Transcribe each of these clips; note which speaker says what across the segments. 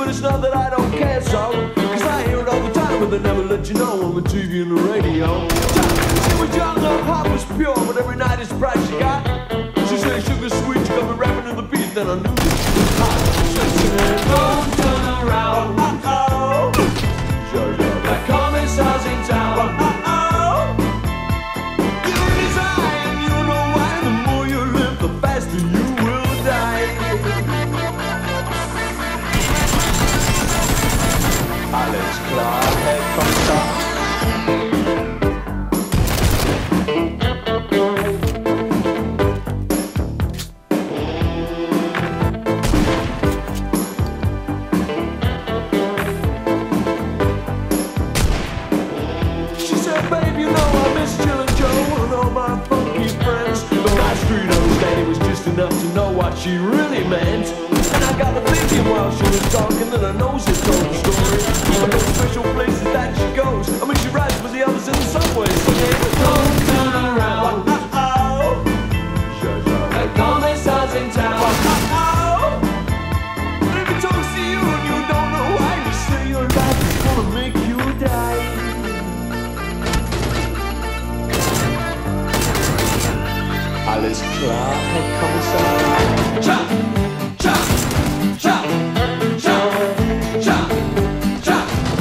Speaker 1: but it's not that I don't care so. Cause I hear it all the time, but they never let you know on the TV and the radio. She was young, her heart was pure, but every night it's price she got. She said sugar sweet, she got me rapping to the beat, then I knew that she was hot. She said, don't turn around, uh-oh. That commissar's in town, uh-oh. You're in his eye, and you know why. The more you live, the faster you will die. Alex Clark, head commissar. Babe, you know I miss Chillin' Joe and all my funky friends. But my street understanding was just enough to know what she really meant. And I got to thinking while she was talking that her nose had told the story of the special places that she goes. I mean, she rides with the others in the subway singing, don't turn around, uh-oh. That commissar's in town, uh-oh. And if he talks to you and you don't know why, you say your life is gonna make you die. Alles klar, Herr Kommissar. Cha, cha, cha, cha, cha, cha,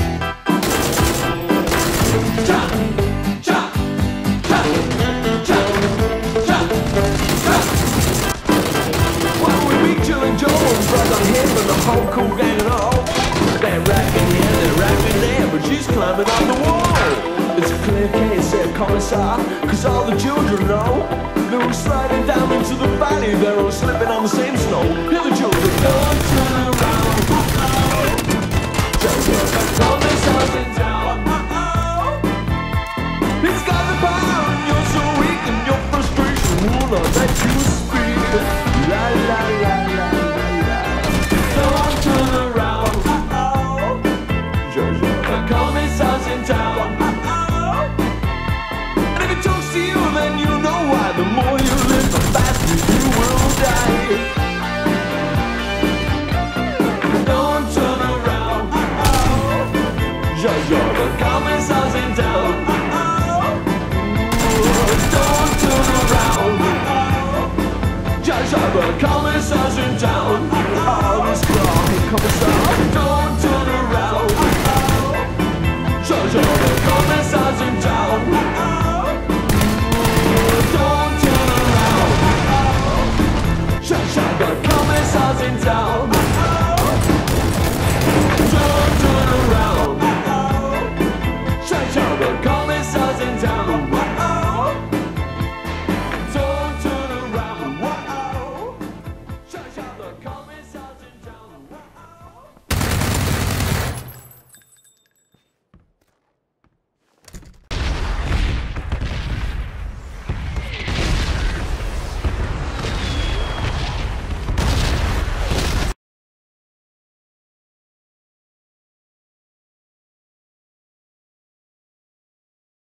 Speaker 1: cha, cha, cha, cha, cha, cha. While we meet Chillin' Joe and brother him and the whole cool gang and all, they're rapping here, they're rapping there, but she's climbing on the wall. It's a clear case, Herr Kommissar, cause all the children know. They were sliding down into the valley, they were slipping on the same snow. Hear the children, don't turn around, uh-oh. Just look at Commissar's in town, uh-oh. He's got the power and you're so weak and your frustration will not let you speak. La la la la la la. Don't turn around, uh-oh. Just look at Commissar's in town, uh-oh. And if he talks to you, then you know why. The more you live, the faster you will die. Don't turn around, uh-oh. The commissar's in town, uh-oh. Don't turn around, uh-oh. The commissar's in town, uh-oh. This clock, commissar. Don't turn around, uh-oh. The commissar's in town, uh-oh. Don't turn around, uh-oh. The commissar's in town.